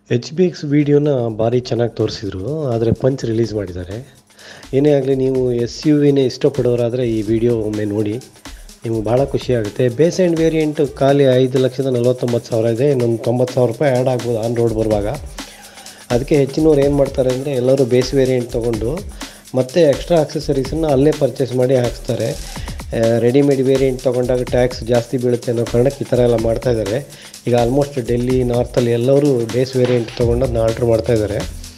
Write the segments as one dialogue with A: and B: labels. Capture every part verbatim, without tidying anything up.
A: H B X ವೀಡಿಯೋನ ಭಾರಿ ಚೆನ್ನಾಗಿ ತೋರಿಸಿದ್ರು, ಆದರೆ ಪಂಚ್ ರಿಲೀಸ್ ಮಾಡಿದ್ದಾರೆ. ಏನೇ ಆಗಲಿ, ನೀವು ಎಸ್ ಯು ವಿನೇ ಇಷ್ಟಪಡೋರಾದರೆ ಈ ವಿಡಿಯೋ ಒಮ್ಮೆ ನೋಡಿ, ನಿಮ್ಗೆ ಭಾಳ ಖುಷಿಯಾಗುತ್ತೆ. ಬೇಸ್ ಆ್ಯಂಡ್ ವೇರಿಯಂಟು ಖಾಲಿ ಐದು ಲಕ್ಷದ ನಲ್ವತ್ತೊಂಬತ್ತು ಸಾವಿರ ಇದೆ. ಇನ್ನೊಂದು ತೊಂಬತ್ತು ಸಾವಿರ ರೂಪಾಯಿ ಆ್ಯಡ್ ಆಗ್ಬೋದು ಆನ್ ರೋಡ್ ಬರುವಾಗ. ಅದಕ್ಕೆ ಹೆಚ್ಚಿನವ್ರು ಏನು ಮಾಡ್ತಾರೆ ಅಂದರೆ ಎಲ್ಲರೂ ಬೇಸ್ ವೇರಿಯಂಟ್ ತೊಗೊಂಡು ಮತ್ತೆ ಎಕ್ಸ್ಟ್ರಾ ಆಕ್ಸೆಸರೀಸನ್ನು ಅಲ್ಲೇ ಪರ್ಚೇಸ್ ಮಾಡಿ ಹಾಕ್ಸ್ತಾರೆ. ರೆಡಿಮೇಡ್ ವೇರಿಯಂಟ್ ತೊಗೊಂಡಾಗ ಟ್ಯಾಕ್ಸ್ ಜಾಸ್ತಿ ಬೀಳುತ್ತೆ ಅನ್ನೋ ಕಾರಣಕ್ಕೆ ಈ ಥರ ಎಲ್ಲ ಮಾಡ್ತಾಯಿದ್ದಾರೆ. ಈಗ ಆಲ್ಮೋಸ್ಟ್ ಡೆಲ್ಲಿ ನಾರ್ತಲ್ಲಿ ಎಲ್ಲರೂ ಬೇಸ್ ವೇರಿಯಂಟ್ ತೊಗೊಂಡು ಅದನ್ನ ಆರ್ಡ್ರ್ ಮಾಡ್ತಾಯಿದ್ದಾರೆ.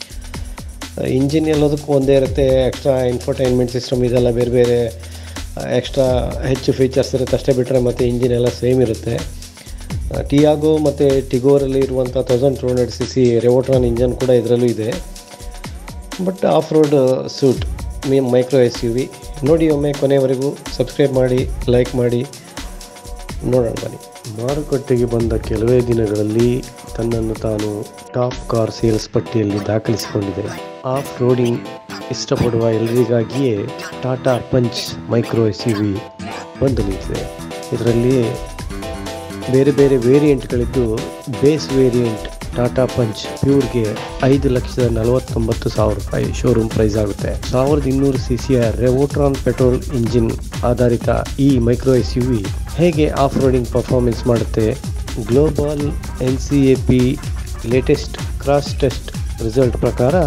A: ಇಂಜಿನ್ ಎಲ್ಲದಕ್ಕೂ ಒಂದೇ ಇರುತ್ತೆ, ಎಕ್ಸ್ಟ್ರಾ ಇನ್ಫೋಟೈನ್ಮೆಂಟ್ ಸಿಸ್ಟಮ್ ಇದೆಲ್ಲ ಬೇರೆ ಬೇರೆ ಎಕ್ಸ್ಟ್ರಾ ಹೆಚ್ಚು ಫೀಚರ್ಸ್ ಇರುತ್ತೆ ಅಷ್ಟೇ. ಬಿಟ್ಟರೆ ಮತ್ತು ಇಂಜಿನ್ ಎಲ್ಲ ಸೇಮ್ ಇರುತ್ತೆ. ಟಿಯಾಗೋ ಮತ್ತು ಟಿಗೋರಲ್ಲಿ ಇರುವಂಥ thousand two hundred C C Revotron engine ಕೂಡ ಇದರಲ್ಲೂ ಇದೆ. But off road suit me micro S U V ನೋಡಿ. ಒಮ್ಮೆ ಕೊನೆಯವರೆಗೂ ಸಬ್ಸ್ಕ್ರೈಬ್ ಮಾಡಿ, ಲೈಕ್ ಮಾಡಿ, ನೋಡೋಣ ಬನ್ನಿ. ಮಾರುಕಟ್ಟೆಗೆ ಬಂದ ಕೆಲವೇ ದಿನಗಳಲ್ಲಿ ತನ್ನನ್ನು ತಾನು ಟಾಪ್ ಕಾರ್ ಸೇಲ್ಸ್ ಪಟ್ಟಿಯಲ್ಲಿ ದಾಖಲಿಸಿಕೊಂಡಿದೆ. ಆಫ್ ರೋಡಿಂಗ್ ಇಷ್ಟಪಡುವ ಎಲ್ಲರಿಗಾಗಿಯೇ Tata Punch micro S U V ಬಂದು ನಿಂತಿದೆ. ಇದರಲ್ಲಿ ಬೇರೆ ಬೇರೆ ವೇರಿಯಂಟ್ಗಳಿದ್ದು, ಬೇಸ್ ವೇರಿಯಂಟ್ ಟಾಟಾ ಪಂಚ್ ಪ್ಯೂರ್ಗೆ ಐದು ಲಕ್ಷದ ನಲವತ್ತೊಂಬತ್ತು ಸಾವಿರ ರೂಪಾಯಿ ಶೋರೂಮ್ ಪ್ರೈಸ್ ಆಗುತ್ತೆ. ಸಾವಿರದ ಇನ್ನೂರು ಸಿ ಸಿಯ ರೆವೋಟ್ರಾನ್ ಪೆಟ್ರೋಲ್ ಇಂಜಿನ್ ಆಧಾರಿತ ಈ ಮೈಕ್ರೋ ಎಸ್ ಯು ವಿ ಹೇಗೆ ಆಫ್ ರೋಡಿಂಗ್ ಪರ್ಫಾರ್ಮೆನ್ಸ್ ಮಾಡುತ್ತೆ? Global N C A P latest crash test result ಪ್ರಕಾರ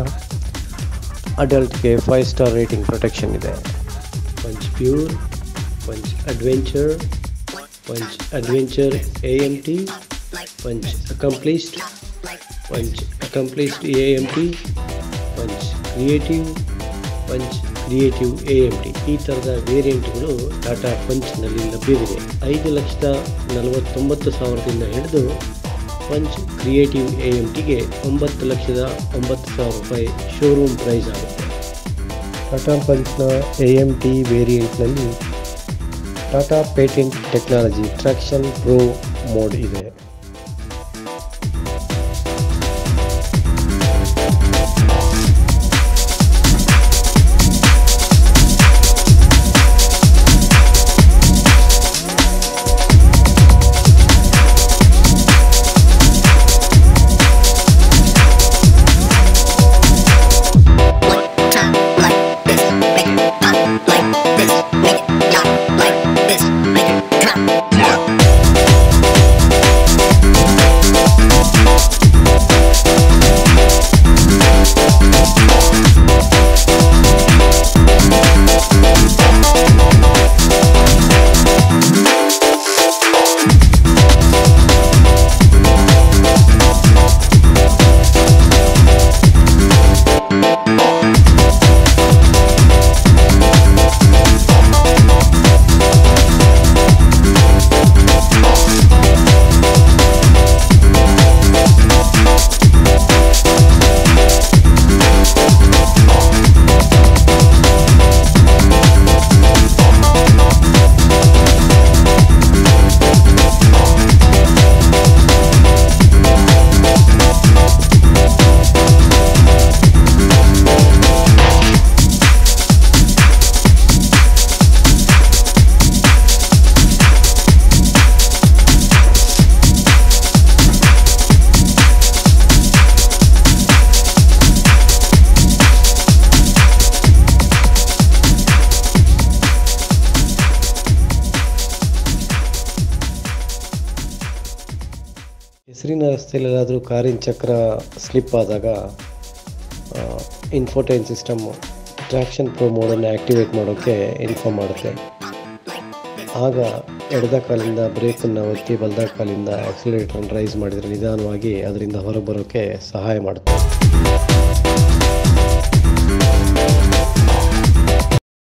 A: ಅಡಲ್ಟ್ಗೆ ಫೈವ್ ಸ್ಟಾರ್ ರೇಟಿಂಗ್ ಪ್ರೊಟೆಕ್ಷನ್ ಇದೆ. Punch Pure, Punch Adventure, Punch Adventure A M T, Punch Accomplished, Punch Accomplished A M T, Punch Creative, Punch Creative A M T ಈ ಥರದ ವೇರಿಯಂಟ್ಗಳು ಟಾಟಾ ಪಂಚ್ನಲ್ಲಿ ಲಭ್ಯವಿದೆ. ಐದು ಲಕ್ಷದ ನಲವತ್ತೊಂಬತ್ತು ಸಾವಿರದಿಂದ ಹಿಡಿದು ಪಂಚ್ ಕ್ರಿಯೇಟಿವ್ ಎ ಎಮ್ ಟಿಗೆ ಒಂಬತ್ತು ಲಕ್ಷದ ಒಂಬತ್ತು ಸಾವಿರ ರೂಪಾಯಿ ಶೋರೂಮ್ ಪ್ರೈಸ್ ಆಗುತ್ತೆ. ಟಾಟಾ ಪಂಚ್ನ ಎ ಎಮ್ ಟಿ ವೇರಿಯಂಟ್ನಲ್ಲಿ Tata patent technology traction pro mode ಇದೆ. ಹೆಸರಿನ ರಸ್ತೆಯಲ್ಲಾದರೂ ಕಾರಿನ ಚಕ್ರ ಸ್ಲಿಪ್ ಆದಾಗ ಇನ್ಫೋಟೈನ್ ಸಿಸ್ಟಮ್ಮು ಟ್ರಾಕ್ಷನ್ ಪ್ರೋ ಮೋಡನ್ನು ಆ್ಯಕ್ಟಿವೇಟ್ ಮಾಡೋಕ್ಕೆ ಇನ್ಫಾರ್ಮ್ ಮಾಡುತ್ತೆ. ಆಗ ಎಡದ ಕಾಲಿಂದ ಬ್ರೇಕನ್ನು ಒತ್ತಿ ಬಲದ ಕಾಲಿಂದ ಆಕ್ಸಿಲರೇಟರನ್ನು ರೈಸ್ ಮಾಡಿದರೆ ನಿಧಾನವಾಗಿ ಅದರಿಂದ ಹೊರಬರೋಕ್ಕೆ ಸಹಾಯ ಮಾಡುತ್ತೆ.